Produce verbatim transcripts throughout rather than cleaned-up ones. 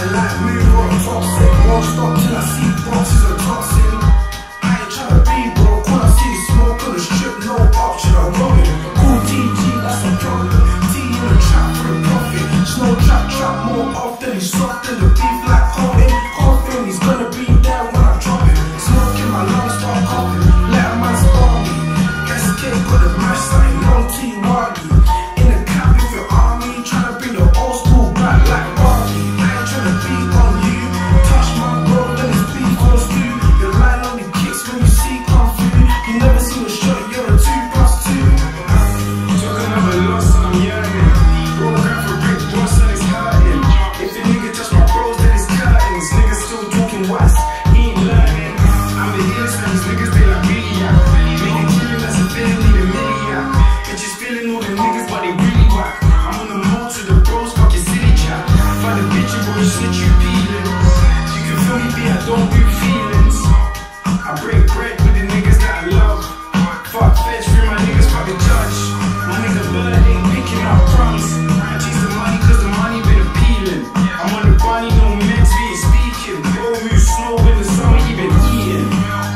like move on toxic. Won't stop till I see boxes of toxin. I ain't tryna be broke. When I see smoke on the strip, no option, I'm rolling. Cool T G, that's a problem. T in the trap for the profit. Slow trap, trap more often. He's soft in the beef like Colin. Coughing, he's gonna be there when I drop it. Smoke in my lungs, start coughing. Let a man spar me. Guess the kid got the match, something long T Waggy. In the cap with your army, tryna bring the old school back like Barbie. I ain't tryna be on you. Touch my bro, then it's beef goes through. Your line only kicks when you see come through. You never seen a shot, you're a two plus two. Talking of a loss and I'm yearning. Bro, grab for brick boss and it's hurting. If the nigga touch my bros, then it's curtains. Niggas still talking west, he ain't learning. I'm the illest and these niggas, they like really yeah. Making killing that's a feeling, need a million. Bitches feeling all the niggas, but they really whack. I'm on the mall to the bros, fucking city chat. Find a bitch and boy, snitch you peeling. You can feel me, B, I don't do feelings. I break bread with the niggas that I love. Fuck fetch, free my niggas, fuck the judge. My nigga bird ain't picking up crumbs. I chase the money cause the money been appealing. I'm on the bunny, no meds, we ain't speaking. Bro, move slow in the summer, he been eating.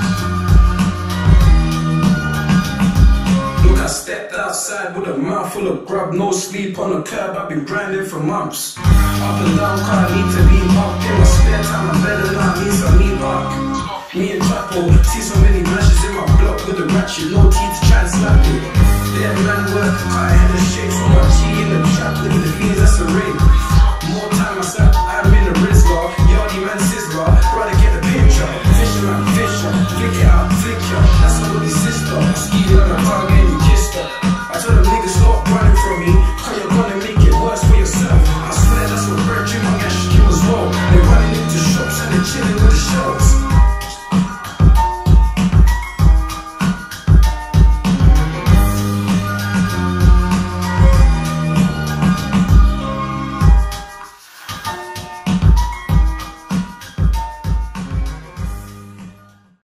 Look, I stepped outside with a mouth full of grub. No sleep on the curb, I've been grinding for months. Up and down, car, I need to be up. In my spare time, I'm better than I means I need luck. Me and Trappo, see so many mashes in my block with the ratchet, no teeth, try and slap it. Dead man work, I had a shake, so